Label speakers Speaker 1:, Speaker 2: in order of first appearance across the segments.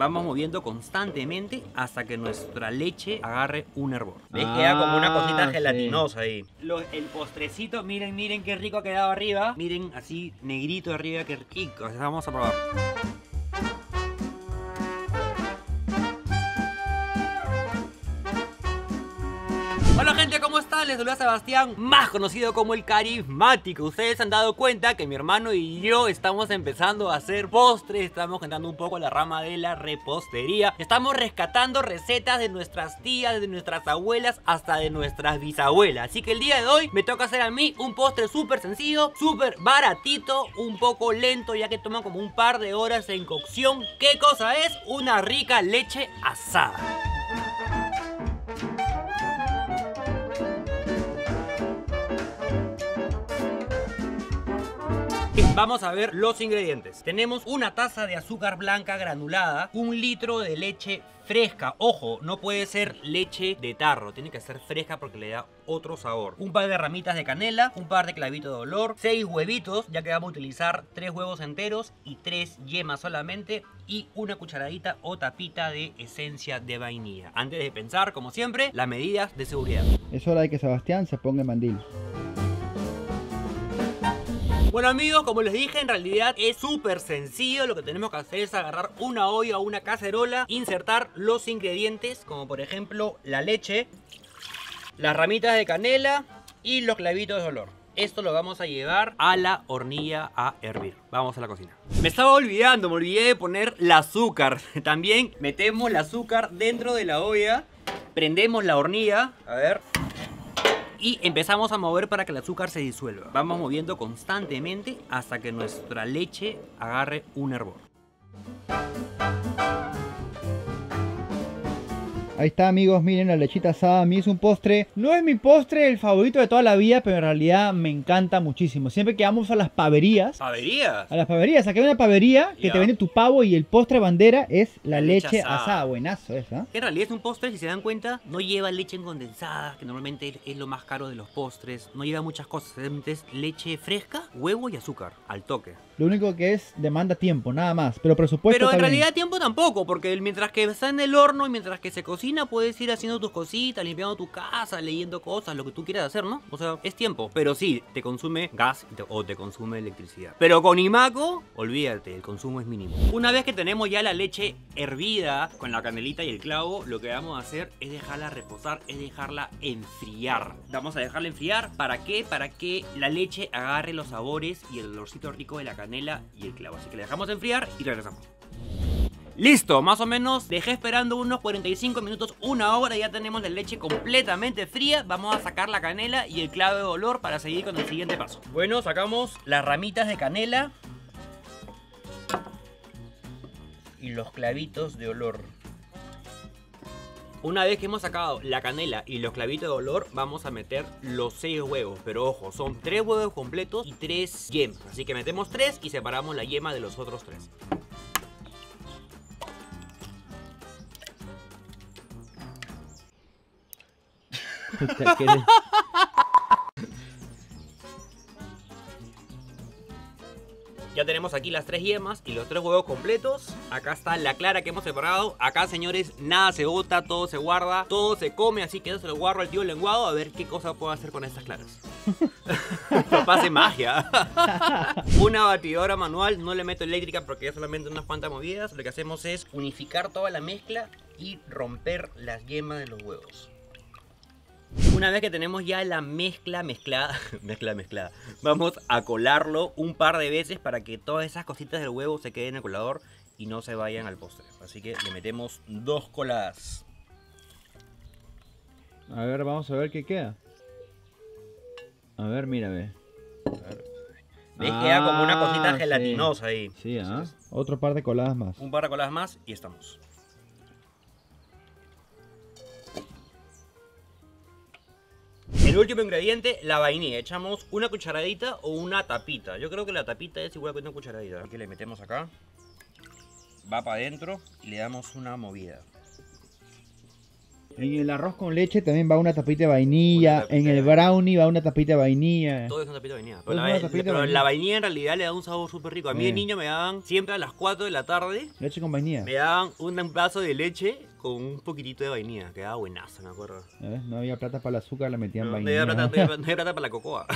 Speaker 1: Vamos moviendo constantemente hasta que nuestra leche agarre un hervor. ¿Ves? Queda como una cosita gelatinosa ahí. El postrecito, miren, miren qué rico ha quedado arriba. Miren, así negrito arriba, qué rico. Vamos a probar. Hola gente, ¿cómo están? Les saluda Sebastián, más conocido como el Carismático. Ustedes se han dado cuenta que mi hermano y yo estamos empezando a hacer postres. Estamos entrando un poco a la rama de la repostería. Estamos rescatando recetas de nuestras tías, de nuestras abuelas, hasta de nuestras bisabuelas. Así que el día de hoy me toca hacer a mí un postre súper sencillo, súper baratito, un poco lento, ya que toma como un par de horas en cocción. ¿Qué cosa es? Una rica leche asada. Vamos a ver los ingredientes. Tenemos una taza de azúcar blanca granulada, 1 litro de leche fresca. Ojo, no puede ser leche de tarro, tiene que ser fresca porque le da otro sabor. Un par de ramitas de canela, un par de clavitos de olor, 6 huevitos, ya que vamos a utilizar 3 huevos enteros y 3 yemas solamente, y una cucharadita o tapita de esencia de vainilla. Antes de pensar, como siempre, las medidas de seguridad.
Speaker 2: Es hora de que Sebastián se ponga el mandil.
Speaker 1: Bueno amigos, como les dije, en realidad es súper sencillo. Lo que tenemos que hacer es agarrar una olla o una cacerola, insertar los ingredientes, como por ejemplo la leche, las ramitas de canela y los clavitos de olor. Esto lo vamos a llevar a la hornilla a hervir. Vamos a la cocina. Me estaba olvidando, me olvidé de poner el azúcar. También metemos el azúcar dentro de la olla, prendemos la hornilla, a ver, y empezamos a mover para que el azúcar se disuelva. Vamos moviendo constantemente hasta que nuestra leche agarre un hervor.
Speaker 2: Ahí está amigos, miren la lechita asada. A mí es un postre, no es mi postre el favorito de toda la vida, pero en realidad me encanta muchísimo. Siempre que vamos a las paverías,
Speaker 1: ¿Paverías?
Speaker 2: a las paverías, aquí hay una pavería que
Speaker 1: Ya.
Speaker 2: te vende tu pavo y el postre bandera es la
Speaker 1: leche
Speaker 2: leche
Speaker 1: asada.
Speaker 2: asada. Buenazo eso, ¿eh?
Speaker 1: En realidad es un postre, si se dan cuenta, no lleva leche condensada, que normalmente es lo más caro de los postres. No lleva muchas cosas, simplemente es leche fresca, huevo y azúcar, al toque.
Speaker 2: Lo único que es demanda tiempo, nada más. Pero presupuesto
Speaker 1: Pero en
Speaker 2: está bien.
Speaker 1: realidad tiempo tampoco, porque mientras que está en el horno y mientras que se cocina, puedes ir haciendo tus cositas, limpiando tu casa, leyendo cosas, lo que tú quieras hacer, ¿no? O sea, es tiempo. Pero sí, te consume gas o te consume electricidad. Pero con Imaco, olvídate, el consumo es mínimo. Una vez que tenemos ya la leche hervida con la canelita y el clavo, lo que vamos a hacer es dejarla reposar, es dejarla enfriar. Vamos a dejarla enfriar, ¿para qué? Para que la leche agarre los sabores y el olorcito rico de la canela y el clavo. Así que la dejamos enfriar y regresamos. Listo, más o menos dejé esperando unos 45 minutos, 1 hora. Ya tenemos la leche completamente fría. Vamos a sacar la canela y el clavo de olor para seguir con el siguiente paso. Bueno, sacamos las ramitas de canela y los clavitos de olor. Una vez que hemos sacado la canela y los clavitos de olor, vamos a meter los 6 huevos. Pero ojo, son 3 huevos completos y 3 yemas. Así que metemos 3 y separamos la yema de los otros 3. Ya tenemos aquí las 3 yemas y los 3 huevos completos. Acá está la clara que hemos separado. Acá, señores, nada se bota, todo se guarda, todo se come. Así que eso se lo guardo al tío lenguado a ver qué cosa puedo hacer con estas claras. Papá hace magia. Una batidora manual, no le meto eléctrica porque es solamente unas cuantas movidas. Lo que hacemos es unificar toda la mezcla y romper las yemas de los huevos. Una vez que tenemos ya la mezcla mezclada, vamos a colarlo un par de veces para que todas esas cositas del huevo se queden en el colador y no se vayan al postre. Así que le metemos 2 coladas.
Speaker 2: A ver, vamos a ver qué queda. A ver, mírame.
Speaker 1: ¿Ves? Queda como una cosita gelatinosa ahí.
Speaker 2: Sí, otro par de coladas más.
Speaker 1: Un par de coladas más y estamos. El último ingrediente, la vainilla. Echamos una cucharadita o una tapita. Yo creo que la tapita es igual que una cucharadita. Aquí le metemos acá. Va para adentro y le damos una movida.
Speaker 2: En el arroz con leche también va una tapita de vainilla.
Speaker 1: Una tapita
Speaker 2: En
Speaker 1: de
Speaker 2: el brownie va una tapita de vainilla.
Speaker 1: Todo es una tapita de vainilla.
Speaker 2: Todo
Speaker 1: Pero,
Speaker 2: es una tapita de
Speaker 1: pero
Speaker 2: vainilla.
Speaker 1: la vainilla en realidad le da un sabor súper rico. A mí de niño me daban siempre a las 4 de la tarde.
Speaker 2: Leche con vainilla.
Speaker 1: Me daban un vaso de leche con un poquitito de vainilla. Quedaba buenazo, me acuerdo.
Speaker 2: No había plata para el azúcar, le metían
Speaker 1: No había
Speaker 2: vainilla.
Speaker 1: plata, no había plata para la cocoa.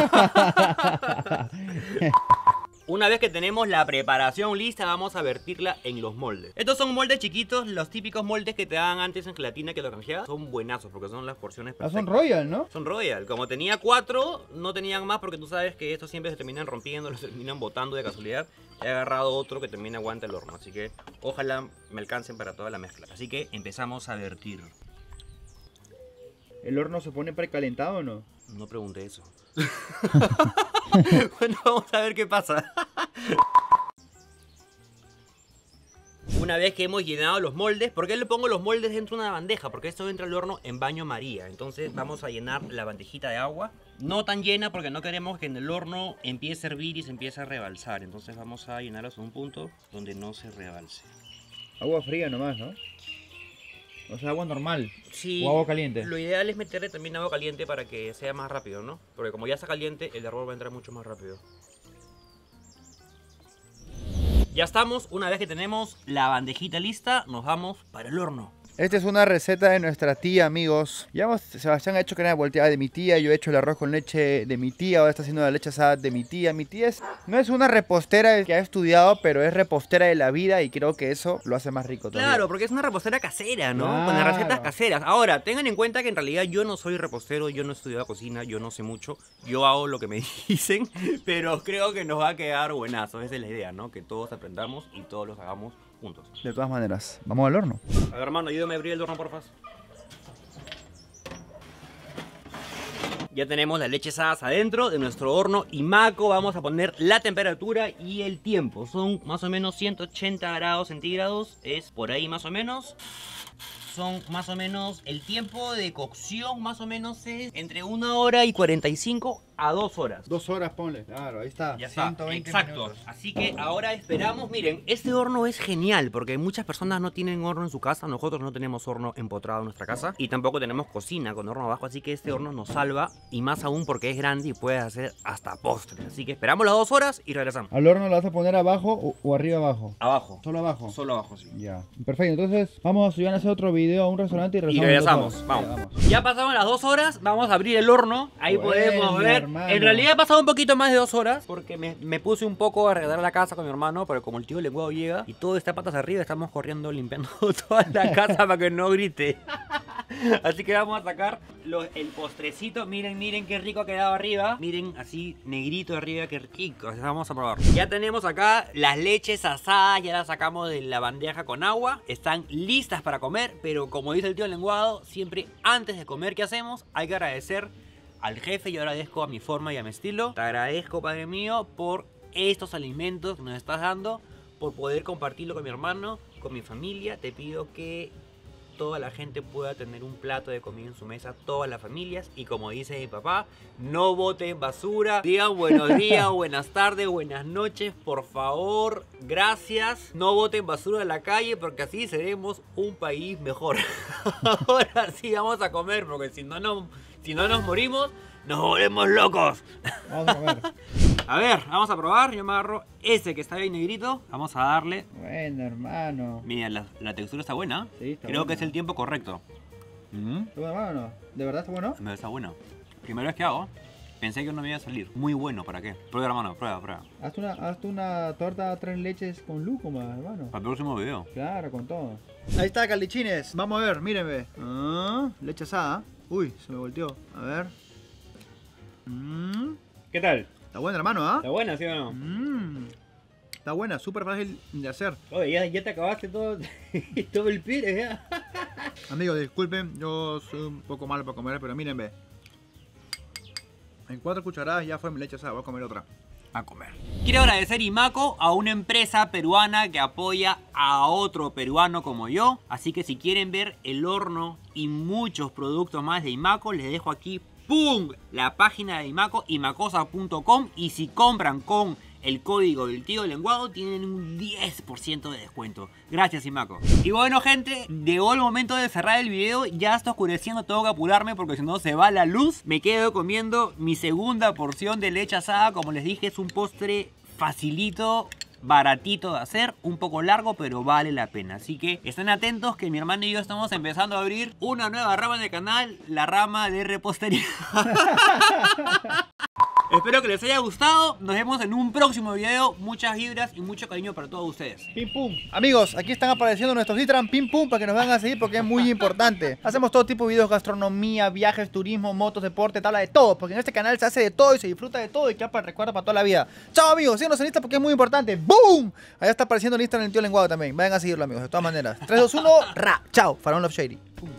Speaker 1: Una vez que tenemos la preparación lista, vamos a vertirla en los moldes. Estos son moldes chiquitos, los típicos moldes que te dan antes en gelatina que lo canjeas. Son buenazos porque son las porciones
Speaker 2: Ah,
Speaker 1: perfectas.
Speaker 2: son Royal, ¿no?
Speaker 1: Son Royal. Como tenía 4, no tenían más porque tú sabes que estos siempre se terminan rompiendo, los terminan botando de casualidad. He agarrado otro que también aguanta el horno, así que ojalá me alcancen para toda la mezcla. Así que empezamos a vertir.
Speaker 2: ¿El horno se pone precalentado o no?
Speaker 1: No pregunté eso. Bueno, vamos a ver qué pasa. Una vez que hemos llenado los moldes, ¿por qué le pongo los moldes dentro de una bandeja? Porque esto entra al horno en baño María. Entonces vamos a llenar la bandejita de agua. No tan llena porque no queremos que en el horno empiece a hervir y se empiece a rebalsar. Entonces vamos a llenarlo hasta un punto donde no se rebalse.
Speaker 2: Agua fría nomás, ¿no? O sea, agua normal.
Speaker 1: Sí,
Speaker 2: O agua caliente.
Speaker 1: Lo ideal es meterle también agua caliente para que sea más rápido, ¿no? Porque como ya está caliente, el hervor va a entrar mucho más rápido. Ya estamos, una vez que tenemos la bandejita lista, nos vamos para el horno.
Speaker 2: Esta es una receta de nuestra tía, amigos. Ya Sebastián ha hecho crema volteada de mi tía, yo he hecho el arroz con leche de mi tía, ahora está haciendo la leche asada de mi tía. Mi tía no es una repostera que ha estudiado, pero es repostera de la vida y creo que eso lo hace más rico todavía.
Speaker 1: Claro, porque es una repostera casera, ¿no?
Speaker 2: Claro.
Speaker 1: Con las recetas caseras. Ahora, tengan en cuenta que en realidad yo no soy repostero, yo no he estudiado cocina, yo no sé mucho. Yo hago lo que me dicen, pero creo que nos va a quedar buenazo. Esa es la idea, ¿no? Que todos aprendamos y todos los hagamos juntos.
Speaker 2: De todas maneras, vamos al horno.
Speaker 1: A ver, hermano, ayúdame a abrir el horno, porfa. Ya tenemos las leches asadas adentro de nuestro horno Imaco. Vamos a poner la temperatura y el tiempo. Son más o menos 180 grados centígrados. Es por ahí más o menos. Son más o menos el tiempo de cocción, más o menos es entre 1 hora y 45 a 2 horas.
Speaker 2: 2 horas, ponle. Claro, ahí está.
Speaker 1: Ya está, exacto. Así que ahora esperamos. Miren, este horno es genial porque muchas personas no tienen horno en su casa. Nosotros no tenemos horno empotrado en nuestra casa y tampoco tenemos cocina con horno abajo. Así que este horno nos salva y más aún porque es grande y puedes hacer hasta postres. Así que esperamos las 2 horas y regresamos.
Speaker 2: ¿Al horno lo vas a poner abajo o arriba abajo?
Speaker 1: Abajo.
Speaker 2: Solo abajo.
Speaker 1: Solo abajo, sí.
Speaker 2: Ya. Perfecto, entonces vamos a subir a hacer otro video a un restaurante y
Speaker 1: Y
Speaker 2: regresamos.
Speaker 1: regresamos,
Speaker 2: en 2 horas.
Speaker 1: vamos. Ya pasaron las 2 horas, vamos a abrir el horno. Ahí
Speaker 2: Bueno,
Speaker 1: podemos ver.
Speaker 2: hermano.
Speaker 1: En realidad ha pasado un poquito más de 2 horas porque me puse un poco a arreglar la casa con mi hermano, pero como el tío lenguado llega y todo está patas arriba, estamos corriendo limpiando toda la casa para que no grite. Así que vamos a sacar el postrecito. Miren, miren qué rico ha quedado arriba. Miren, así negrito arriba, qué rico. Vamos a probar. Ya tenemos acá las leches asadas. Ya las sacamos de la bandeja con agua. Están listas para comer. Pero como dice el tío lenguado, siempre antes de comer, ¿qué hacemos? Hay que agradecer al jefe. Yo agradezco a mi forma y a mi estilo. Te agradezco, padre mío, por estos alimentos que nos estás dando, por poder compartirlo con mi hermano, con mi familia. Te pido que toda la gente pueda tener un plato de comida en su mesa, todas las familias. Y como dice mi papá, no boten basura. Digan buenos días, buenas tardes, buenas noches, por favor, gracias. No boten basura en la calle porque así seremos un país mejor. Ahora sí vamos a comer porque si no nos morimos, nos volvemos locos.
Speaker 2: Vamos a ver.
Speaker 1: A ver, vamos a probar. Yo me agarro ese que está bien negrito. Vamos a darle.
Speaker 2: Bueno, hermano.
Speaker 1: Mira, la textura está buena.
Speaker 2: Sí, está
Speaker 1: Creo
Speaker 2: buena.
Speaker 1: que es el tiempo correcto.
Speaker 2: ¿Está bueno, hermano? ¿De verdad está bueno?
Speaker 1: Me está bueno. Primera vez que hago, pensé que no me iba a salir. Muy bueno, ¿para qué? Prueba, hermano, prueba.
Speaker 2: Hazte una torta 3 leches con lúcuma, hermano.
Speaker 1: Para el próximo video.
Speaker 2: Claro, con todo. Ahí está, calichines. Vamos a ver, mírenme. Leche asada. Uy, se me volteó. A ver.
Speaker 1: ¿Qué tal?
Speaker 2: Está buena, hermano, ¿ah?
Speaker 1: ¿Está buena, sí o no?
Speaker 2: Está buena, súper fácil de hacer.
Speaker 1: Oye, ya te acabaste todo, todo el pire, ya.
Speaker 2: Amigos, disculpen, yo soy un poco malo para comer, pero mírenme. En 4 cucharadas ya fue mi leche asada, voy a comer otra. A comer.
Speaker 1: Quiero agradecer Imaco a una empresa peruana que apoya a otro peruano como yo. Así que si quieren ver el horno y muchos productos más de Imaco, les dejo aquí, ¡pum!, la página de Imaco, imacosa.com. Y si compran con el código del tío lenguado, tienen un 10% de descuento. Gracias, Simaco. Y bueno, gente, llegó el momento de cerrar el video. Ya está oscureciendo, tengo que apurarme porque si no se va la luz. Me quedo comiendo mi segunda porción de leche asada. Como les dije, es un postre facilito, baratito de hacer, un poco largo, pero vale la pena. Así que estén atentos que mi hermano y yo estamos empezando a abrir una nueva rama en el canal, la rama de repostería. Espero que les haya gustado. Nos vemos en un próximo video. Muchas vibras y mucho cariño para todos ustedes.
Speaker 2: Pim pum. Amigos, aquí están apareciendo nuestros Instagram Pim pum para que nos vayan a seguir porque es muy importante. Hacemos todo tipo de videos, gastronomía, viajes, turismo, motos, deporte, tabla de todo. Porque en este canal se hace de todo y se disfruta de todo y queda para el recuerdo para toda la vida. Chao, amigos, síganos en Insta porque es muy importante. ¡Boom! Allá está apareciendo el Instagram del tío lenguado también. Vayan a seguirlo, amigos, de todas maneras. 3, 2, 1, ra. Chao. Faraón Love Shady.